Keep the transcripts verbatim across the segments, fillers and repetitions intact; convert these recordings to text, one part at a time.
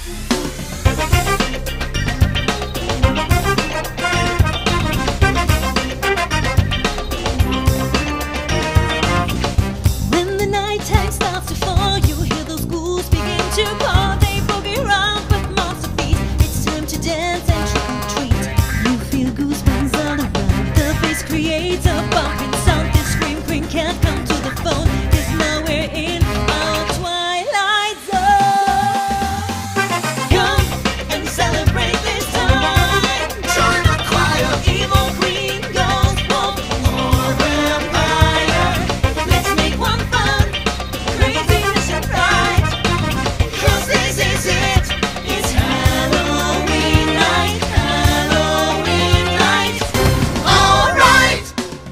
When the nighttime starts to fall, you hear those ghouls begin to call. They boogie around with monster feet. It's time to dance and trick or treat. You feel goosebumps all around. The bass creates a bumpin sound. This scream queen can't come to the phone, 'cause now we're in our twilight zone. Come and celebrate this time. Join the choir. Evil queen, ghost, wolf, or vampire. Let's make one fun, craziness and pride. 'Cause this is it. It's Halloween night, Halloween night. All right.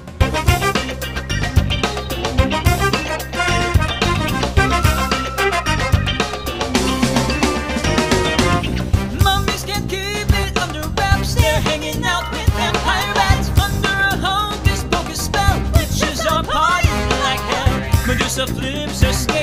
Mummies can't keep it under wraps. They're hanging out with vampire rats under a hocus pocus spell. Witches are partying like hell. Medusa flips her scale.